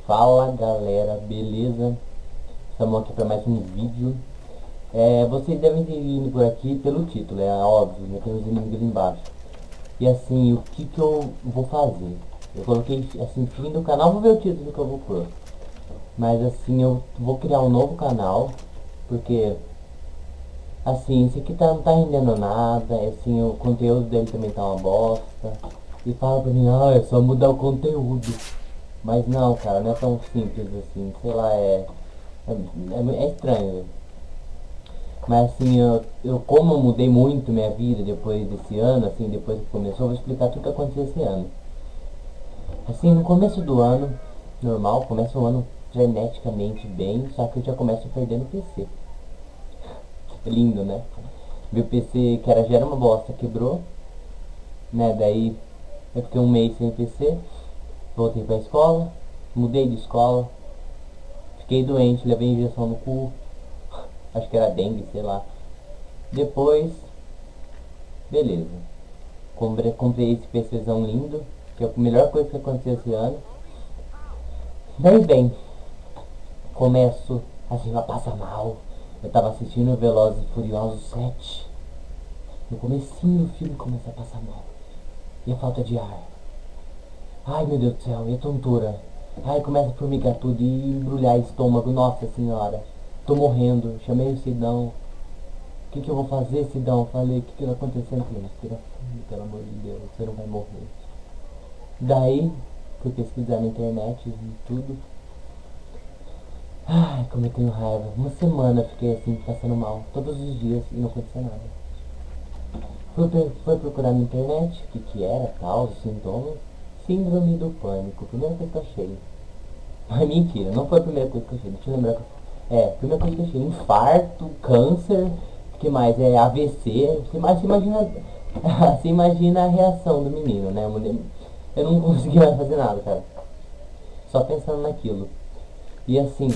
Fala galera, beleza? Estamos aqui para mais um vídeo. Vocês devem ter vindo por aqui pelo título, é óbvio, já tem os inimigos ali embaixo. E assim, o que eu vou fazer? Eu coloquei assim, fim do canal, vou ver o título que eu vou pôr. Mas assim, eu vou criar um novo canal, porque assim, esse aqui não tá rendendo nada, assim, o conteúdo dele também tá uma bosta. E fala pra mim, é só mudar o conteúdo. Mas não, cara, não é tão simples assim, sei lá, é estranho. Mas assim, como eu mudei muito minha vida depois desse ano, assim, depois que começou, eu vou explicar tudo que aconteceu esse ano. Assim, no começo do ano, normal, começa o ano freneticamente bem, só que eu já começo perdendo o PC. Lindo, né? Meu PC, que já era uma bosta, quebrou, né? Daí eu fiquei um mês sem PC, voltei pra escola, mudei de escola, fiquei doente, levei injeção no cu, acho que era dengue, sei lá. Depois, beleza. Comprei esse PCzão lindo, que é a melhor coisa que aconteceu esse ano. Daí vem, começo assim a passar mal. Eu tava assistindo Velozes e Furiosos 7. No comecinho do filme começa a passar mal. E a falta de ar. Ai meu Deus do céu, e a tontura. Ai, começa a formigar tudo e embrulhar estômago. Nossa senhora, tô morrendo. Chamei o Sidão. O que eu vou fazer, Sidão? Falei, o que tá acontecendo? Falei, respira fundo, pelo amor de Deus, você não vai morrer. Daí, fui pesquisar na internet e tudo. Ai, como eu tenho raiva. Uma semana eu fiquei assim, passando mal, todos os dias, e não aconteceu nada. Fui procurar na internet o que era, tal, os sintomas. Síndrome do pânico, primeira coisa que eu achei. Mas mentira, não foi a primeira coisa que eu achei, deixa eu lembrar. Primeira coisa que eu achei, infarto, câncer, o que mais? AVC, você imagina, você imagina a reação do menino, né? Eu não conseguia mais fazer nada, cara. Só pensando naquilo. E assim,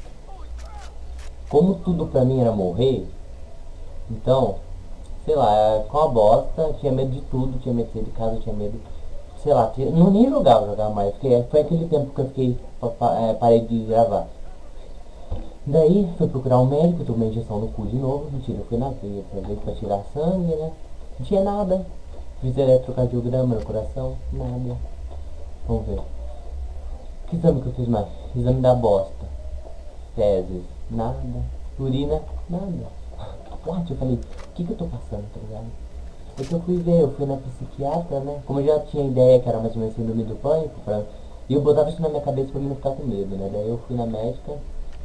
como tudo pra mim era morrer, então, sei lá, com a bosta, tinha medo de tudo, tinha medo de sair de casa, tinha medo, sei lá, não nem jogava mais, porque foi aquele tempo que eu fiquei, parei de gravar. Daí, fui procurar um médico, tomei injeção no cu de novo, mentira, eu fui na veia, pra tirar sangue, né? Não tinha nada. Fiz eletrocardiograma no coração, nada. Vamos ver. Que exame que eu fiz mais? Exame da bosta. Fezes, nada. Urina, nada. What? Eu falei, o que eu tô passando, tá ligado? É que eu fui ver, eu fui na psiquiatra, né? Como eu já tinha ideia que era mais ou menos síndrome do pânico, e eu botava isso na minha cabeça pra mim não ficar com medo, né? Daí eu fui na médica,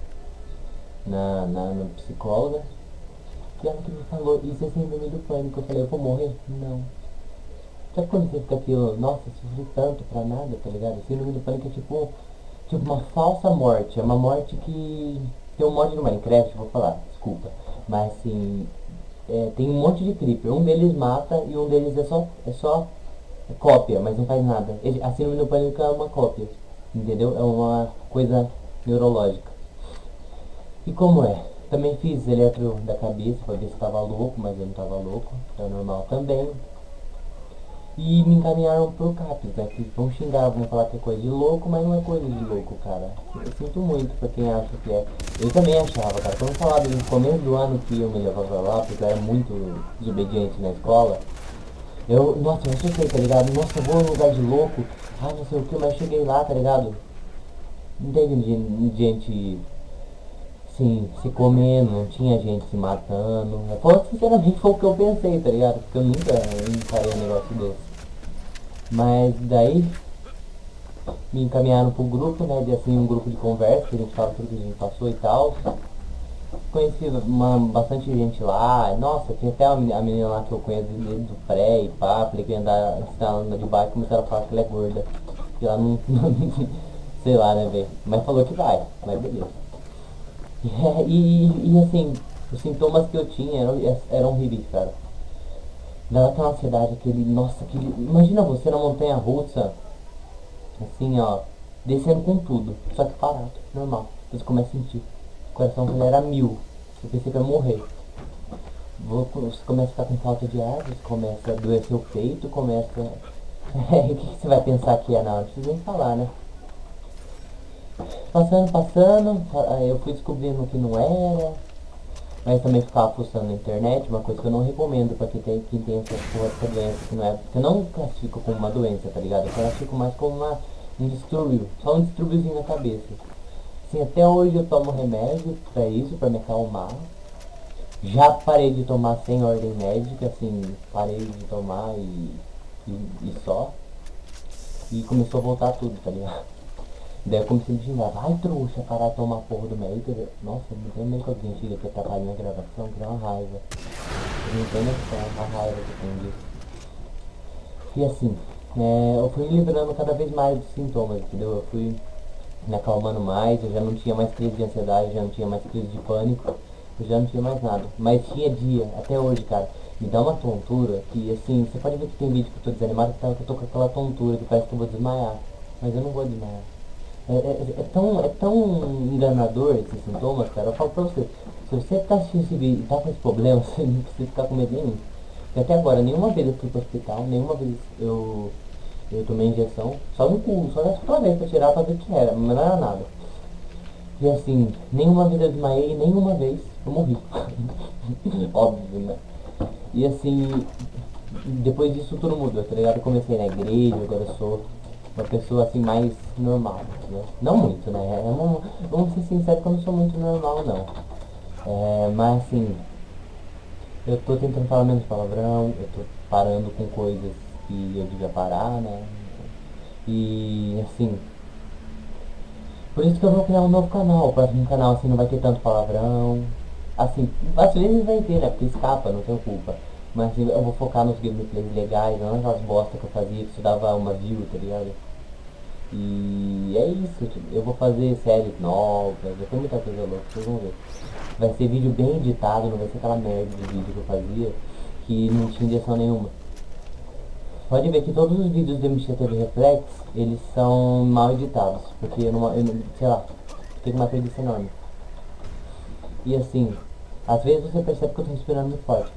na psicóloga, e ela que me falou, isso é síndrome do pânico. Eu falei, eu vou morrer? Não. Sabe quando você fica aquilo, nossa, sofri tanto pra nada, tá ligado? Síndrome do pânico é tipo uma falsa morte. É uma morte que tem um monte no Minecraft, vou falar, desculpa. Mas assim, tem um monte de creeper. Um deles mata e um deles é só cópia, mas não faz nada. A síndrome do pânico é uma cópia, entendeu? É uma coisa neurológica. E como é? Também fiz eletro da cabeça pra ver se tava louco, mas eu não tava louco. É normal também. E me encaminharam pro CAPS, né? Que vão xingar, vão falar que é coisa de louco, mas não é coisa de louco, cara. Eu sinto muito pra quem acha que é. Eu também achava, cara. Quando falava no começo do ano que eu me levava lá, porque eu era muito desobediente na escola, nossa, eu assustei, tá ligado? Nossa, eu vou num lugar de louco, não sei o que, mas eu cheguei lá, tá ligado? Não teve gente, sim, se comendo, não tinha gente se matando. Sinceramente, foi o que eu pensei, tá ligado? Porque eu nunca encarei um negócio desse. Mas daí me encaminharam pro grupo, né? De assim, um grupo de conversa, que a gente fala tudo que a gente passou e tal. Conheci bastante gente lá. Nossa, tinha até a menina lá que eu conheço desde o pré e pá. Falei que ia andar de bike, começaram a falar que ela é gorda. Que ela não. Sei lá, né, velho? Mas falou que vai, mas beleza. E assim, os sintomas que eu tinha eram horríveis, cara. Dava aquela ansiedade, nossa, imagina você na montanha russa, assim, ó, descendo com tudo, só que parado, normal. Você começa a sentir, o coração acelera 1000, você pensa que vai morrer. Você começa a ficar com falta de ar, você começa a doer seu peito, começa... O que você vai pensar que é na hora? Não precisa nem falar, né? Passando, aí eu fui descobrindo que não era, mas também ficava fuçando na internet, uma coisa que eu não recomendo pra quem tem essa porra dessa doença, que não é, que eu não classifico como uma doença, tá ligado? Eu classifico mais como um distúrbio, só um distúrbiozinho na cabeça. Assim, até hoje eu tomo remédio pra isso, pra me acalmar. Já parei de tomar sem ordem médica, assim, parei de tomar e só. E começou a voltar tudo, tá ligado? Daí eu comecei a me xingar, vai trouxa, parar de tomar porra do médico. Nossa, não tem nem que alguém chega aqui atrapalha minha gravação, que dá uma raiva. Eu não tenho noção, a raiva que tem disso. E assim, eu fui me livrando cada vez mais dos sintomas, entendeu? Eu fui me acalmando mais, eu já não tinha mais crise de ansiedade, já não tinha mais crise de pânico, eu já não tinha mais nada. Mas tinha dia, até hoje, cara, me dá uma tontura que, assim, você pode ver que tem vídeo que eu tô desanimado, que eu tô com aquela tontura que parece que eu vou desmaiar. Mas eu não vou desmaiar. É tão enganador esses sintomas, cara. Eu falo pra você, se você tá assistindo esse vídeo e tá com esse problema, você não precisa ficar com medo nenhum. Porque até agora, nenhuma vez eu fui pro hospital, nenhuma vez eu tomei injeção, só no cu, só nessa vez pra tirar pra ver o que era, mas não era nada. E assim, nenhuma vez eu desmaiei, nenhuma vez eu morri. Óbvio, né? E assim, depois disso tudo mudou, tá ligado? Eu comecei na igreja, agora eu sou uma pessoa assim mais normal, né? Não muito, né? Vamos ser sinceros que eu não sou muito normal não. Mas assim, eu tô tentando falar menos palavrão, eu tô parando com coisas que eu devia parar, né? E assim, por isso que eu vou criar um novo canal. O próximo canal assim não vai ter tanto palavrão. Assim, às vezes vai ter, né? Porque escapa, não tenho culpa. Mas assim, eu vou focar nos gameplays legais, não naquelas bosta que eu fazia que isso dava uma view, tá ligado? E é isso, tipo, eu vou fazer séries novas, vai ter muita coisa louca, vocês vão ver. Vai ser vídeo bem editado, não vai ser aquela merda de vídeo que eu fazia, que não tinha direção nenhuma. Pode ver que todos os vídeos do MXTV Reflex, eles são mal editados, porque sei lá, fiquei com uma preguiça enorme. E assim, às vezes você percebe que eu tô respirando muito forte.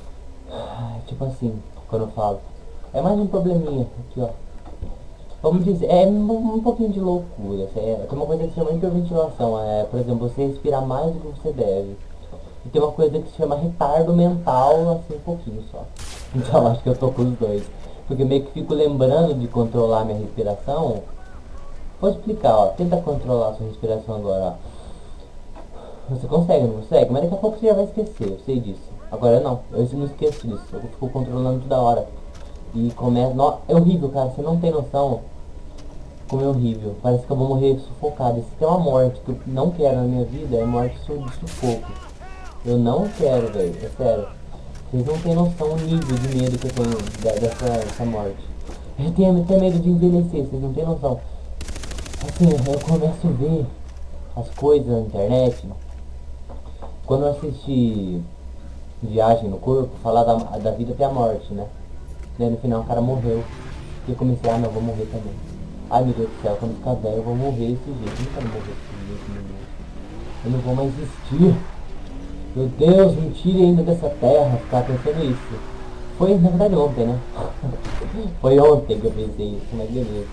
Tipo assim, quando eu falo. É mais um probleminha aqui, ó. Vamos dizer, é um pouquinho de loucura. Tem uma coisa que se chama hiperventilação. Por exemplo, você respirar mais do que você deve. E tem uma coisa que se chama retardo mental, assim, um pouquinho só. Então acho que eu tô com os dois. Porque meio que fico lembrando de controlar minha respiração. Vou explicar, ó. Tenta controlar a sua respiração agora, ó. Você consegue, não consegue? Mas daqui a pouco você já vai esquecer, eu sei disso. Agora não, eu não esqueço disso. Eu fico controlando toda hora. E começa. É horrível, cara. Você não tem noção como é horrível. Parece que eu vou morrer sufocado. Isso é uma morte que eu não quero na minha vida. É morte de sufoco. Eu não quero, velho. É sério. Vocês não têm noção o nível de medo que eu tenho dessa morte. Eu tenho até medo de envelhecer. Vocês não têm noção. Assim, eu começo a ver as coisas na internet. Quando eu assisti Viagem no Corpo, falar da vida até a morte, né? Daí no final o cara morreu. E eu comecei, não, eu vou morrer também. Ai meu Deus do céu, quando ficar velho eu vou morrer desse jeito. Eu não quero morrer desse jeito, meu Deus. Eu não vou mais existir. Meu Deus, me tire ainda dessa terra, ficar pensando isso. Foi, na verdade, ontem, né? Foi ontem que eu pensei isso, mas beleza.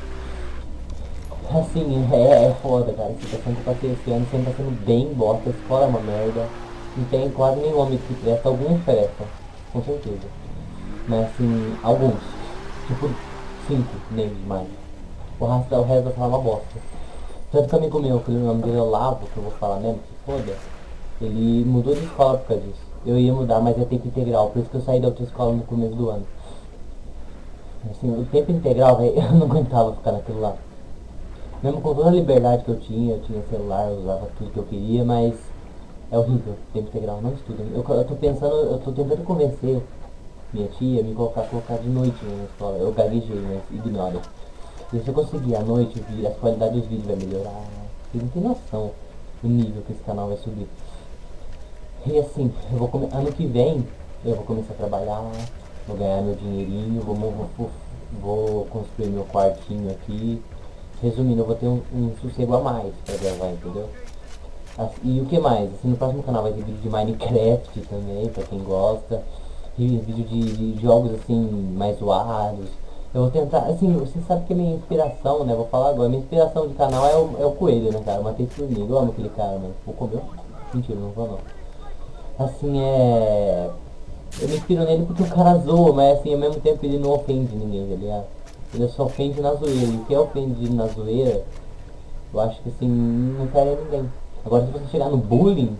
Assim, é foda, cara. A situação que eu passei esse ano sempre tá sendo bem bosta. A escola é uma merda. Não tem quase nenhum homem que presta. Alguns prestam, com certeza. Mas assim, alguns. Tipo, 5 nem mais. O resto da sala é uma bosta. Tanto que amigo meu, que o nome dele é Olavo, que eu vou falar mesmo, que foda. Ele mudou de escola por causa disso. Eu ia mudar, mas é tempo integral. Por isso que eu saí da outra escola no começo do ano. Assim, o tempo integral, velho, eu não aguentava ficar naquilo lá. Mesmo com toda a liberdade que eu tinha celular, eu usava tudo que eu queria, mas é horrível, tempo integral, não estuda. Eu tô pensando, eu tô tentando convencer minha tia a me colocar de noite na escola. Eu gaguejei, mas ignora. E se eu conseguir à noite, a qualidade dos vídeos vai melhorar. Vocês não tem noção do nível que esse canal vai subir. E assim, ano que vem eu vou começar a trabalhar, vou ganhar meu dinheirinho, vou construir meu quartinho aqui. Resumindo, eu vou ter um sossego a mais pra gravar, entendeu? E o que mais? Assim, no próximo canal vai ter vídeo de Minecraft também, pra quem gosta. E vídeo de jogos assim, mais zoados. Eu vou tentar, assim, você sabe que a minha inspiração, né? Vou falar agora, minha inspiração de canal é o Coelho, né, cara? Eu matei formiga, eu amo aquele cara, mano. Vou comer? Mentira, não vou não. Assim, eu me inspiro nele porque o cara zoa, mas assim, ao mesmo tempo ele não ofende ninguém, tá ligado? Ele só ofende na zoeira, e quem ofende na zoeira, eu acho que assim, não quer ninguém. Agora se você chegar no bullying,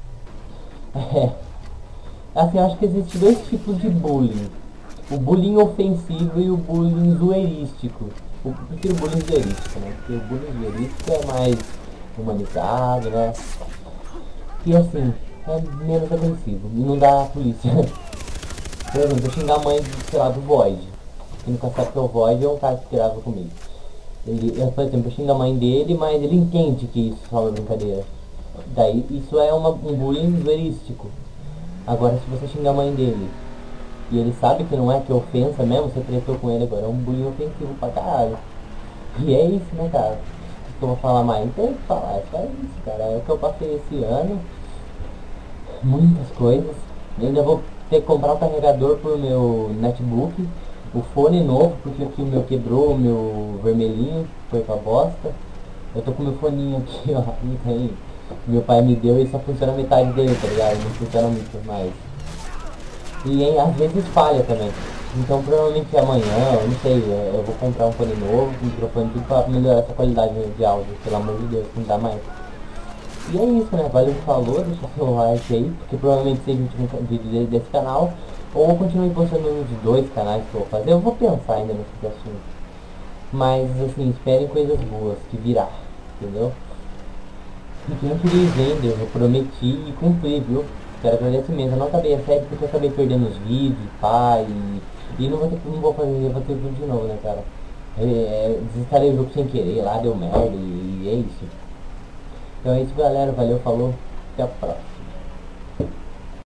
assim, eu acho que existem dois tipos de bullying. O bullying ofensivo e o bullying zoeirístico. Eu prefiro o bullying zoeirístico, né? Porque o bullying zoeirístico é mais humanizado, né? E assim, é menos agressivo. E não dá a polícia. Por exemplo, eu xingar a mãe, sei lá, do Void. Quem nunca sabe que é o Void é um cara que grava comigo. Por exemplo, eu xingo a mãe dele, mas ele entende que isso é só uma brincadeira. Daí, isso é um bullying zoeirístico. Agora, se você xingar a mãe dele e ele sabe que não é, que é ofensa mesmo, você tretou com ele agora, é um bullying ofensivo pra caralho. E é isso, né, cara? O que eu vou falar mais? Não tem o que falar, é só isso, cara. É o que eu passei esse ano, muitas coisas. Eu ainda vou ter que comprar um carregador pro meu netbook, o fone novo, porque aqui o meu quebrou, o meu vermelhinho foi pra bosta. Eu tô com meu foninho aqui, ó, não tem. Meu pai me deu e só funciona metade dele, tá ligado? Não funciona muito mais. E às vezes falha também. Então provavelmente amanhã, eu não sei, eu vou comprar um fone novo, um microfone tudo pra melhorar essa qualidade de áudio, pelo amor de Deus, não dá mais. E é isso, né? Valeu que falou, deixa seu like aí, porque provavelmente seja o último vídeo desse canal. Ou eu continue postando nos dois canais que eu vou fazer, eu vou pensar ainda nesse assunto. Mas assim, esperem coisas boas, que virá, entendeu? E que não queria vender, eu prometi e cumpri, viu? Quero agradecer mesmo. Eu não acabei a série porque eu acabei perdendo os vídeos, pá, e não vou fazer, eu vou ter vídeo de novo, né, cara? Desinstalei o jogo sem querer, lá deu merda e é isso. Então é isso, galera. Valeu, falou. Até a próxima.